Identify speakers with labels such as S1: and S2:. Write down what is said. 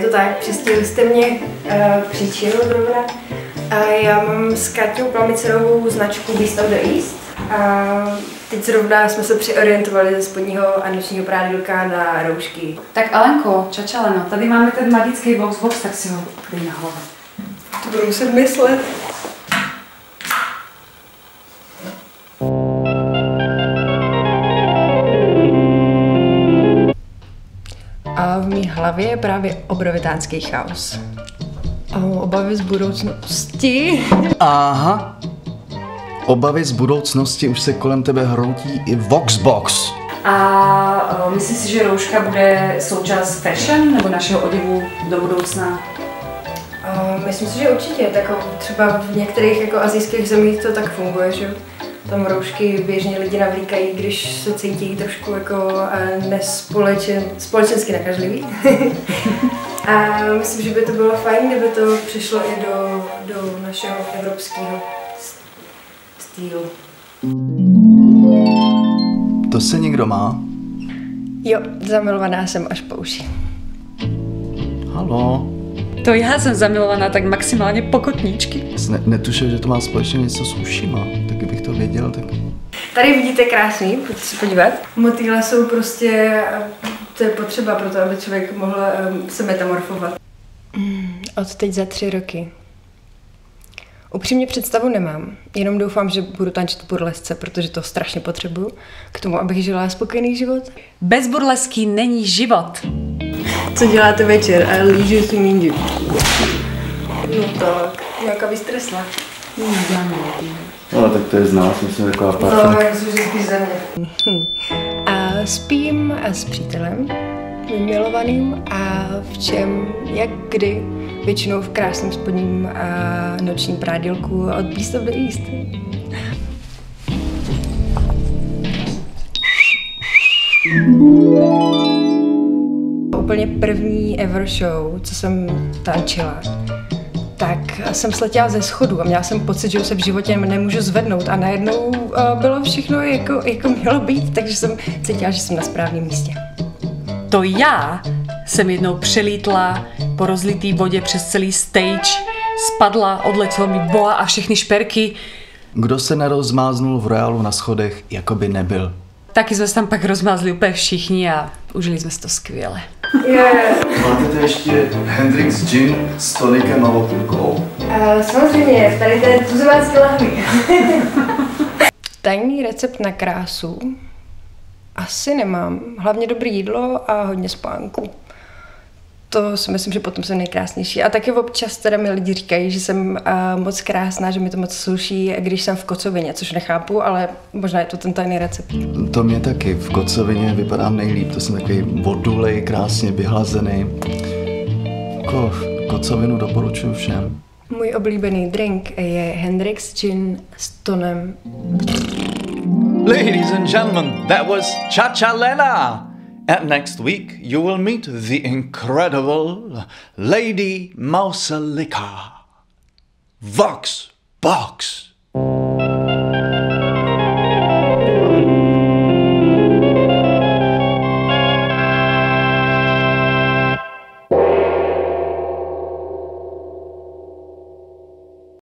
S1: tak, přistihli jste mě příčinu zrovna. Já mám s Kaťou Plamicerovou značku Beast of the East. Teď zrovna jsme se přiorientovali ze spodního a nočního prádílka na roušky.
S2: Tak Alenko, čačaleno, tady máme ten magický box, tak si ho dej na hlavu.
S1: To budu muset myslet. A v mé hlavě je právě obrovitánský chaos. A obavy z budoucnosti.
S3: Aha. Obavy z budoucnosti už se kolem tebe hroutí i Voxbox.
S2: A myslíš si, že rouška bude součást fashion nebo našeho oděvu do budoucna?
S1: Myslím si, že určitě. Tak třeba v některých jako asijských zemích to tak funguje, že tam roušky běžně lidi navlíkají, když se cítí trošku jako společensky nakažlivý. A myslím, že by to bylo fajn, kdyby to přišlo i do našeho evropského stylu.
S3: To se někdo má?
S1: Jo, zamilovaná jsem až po uši.
S3: Halo?
S2: To já jsem zamilovaná tak maximálně po kotníčky.
S3: Netušil, že to má společně něco s ušima. Tak kdybych to věděl, tak...
S1: Tady vidíte krásný, pojďte se podívat. Motýle jsou prostě, to je potřeba pro to, aby člověk mohl se metamorfovat. Od teď za 3 roky. Upřímně představu nemám, jenom doufám, že budu tančit v burlesce, protože to strašně potřebuju k tomu, abych žila spokojený život.
S2: Bez burlesky není život.
S1: Co děláte večer? A lížu si mindy. No tak, nějaká vystresla.
S3: No tak to je z nás, myslím, taková parta.
S1: No, já jsem spíš ze mě. A spím s přítelem, milovaným a v čem, jak kdy, většinou v krásném spodním a nočním prádílku od Beast of the East. Úplně první ever show, co jsem tančila, tak jsem sletěla ze schodu a měla jsem pocit, že už se v životě nemůžu zvednout a najednou bylo všechno jako mělo být, takže jsem cítila, že jsem na správném místě.
S2: To já jsem jednou přelítla po rozlitý vodě přes celý stage, spadla, odletělo mi boa a všechny šperky.
S3: Kdo se nerozmáznul v Royalu na schodech, jako by nebyl.
S2: Taky jsme se tam pak rozmázli úplně všichni a užili jsme si to skvěle.
S3: Máte tady ještě Hendrix Gin s tonikem a okurkou?
S1: Samozřejmě, tady to je tuzovácký lahví. Tajný recept na krásu asi nemám. Hlavně dobré jídlo a hodně spánku. To si myslím, že potom jsem nejkrásnější. A taky občas teda mi lidi říkají, že jsem moc krásná, že mi to moc sluší, když jsem v kocovině, což nechápu, ale možná je to ten tajný recept.
S3: To mě taky. V kocovině vypadám nejlíp. To jsem takový vodulej, krásně vyhlazený. Kocovinu doporučuji všem.
S1: Můj oblíbený drink je Hendrix Gin s tonem.
S4: Ladies and gentlemen, that was Chachalena. And next week you will meet the incredible Lady Mousalika. Vox Box.